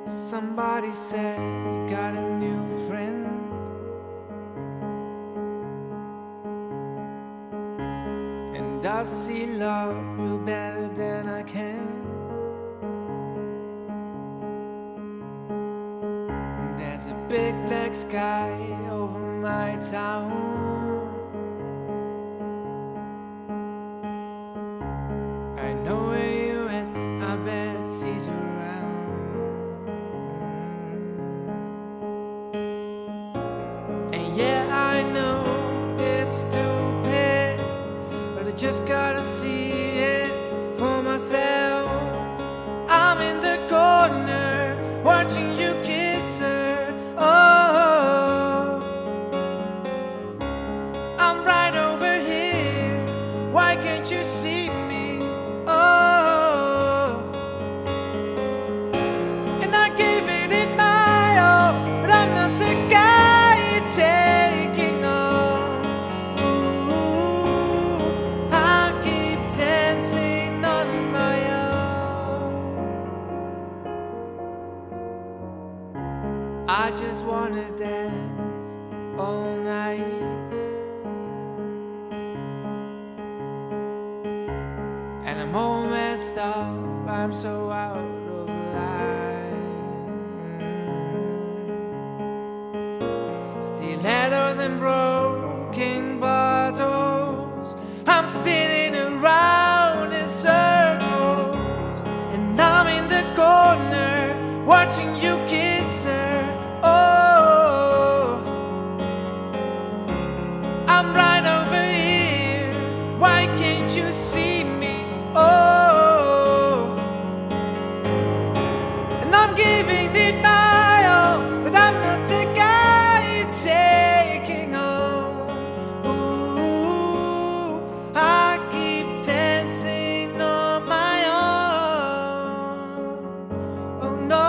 Somebody said you got a new friend, and I see love real better than I can. There's a big black sky over my town. I know where you at, I bet she's around. And yeah, I know it's stupid, but I just gotta see it for myself. I'm in the corner watching you kiss her. Oh, I'm right over here, why can't you see me? Oh, and I gave it my all, but I'm not the guy taking on. Ooh, I keep dancing on my own. I just wanna dance all night, and I'm all messed up, I'm so out of line. Stilettos and broken bottles, I'm spinning around in circles, and I'm in the corner watching you kiss her. Oh, I'm right over here, why can't you see me? Oh, and I'm giving it my all, but I'm not the guy taking home. Ooh, I keep dancing on my own. Oh no.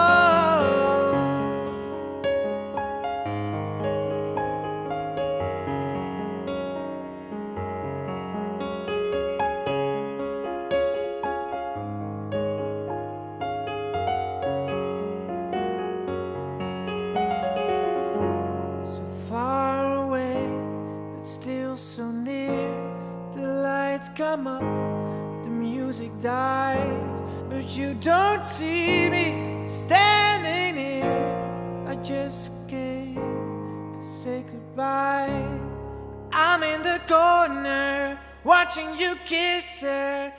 So far away, but still so near. The lights come up, the music dies, but you don't see me standing here. I just came to say goodbye. I'm in the corner watching you kiss her.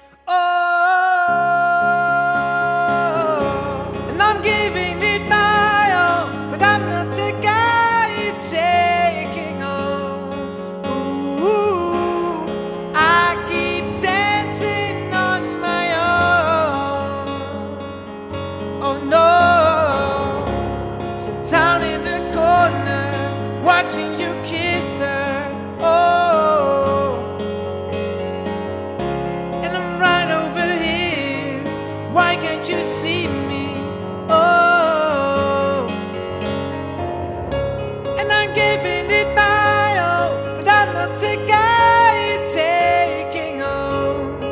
Oh, and I'm giving it my all, but I'm not the guy taking home. Ooh, I keep dancing on my own. Oh no, so down in the corner watching you kiss her. Oh, and I'm right over here, why can't you see me? Oh, and I'm giving it my all, but I'm not the guy taking home.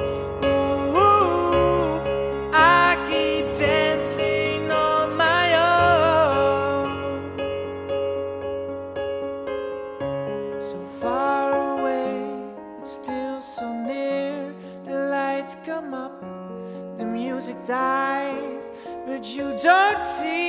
Ooh, I keep dancing on my own. So far away, but still so near. The lights come up, the music dies, but you don't see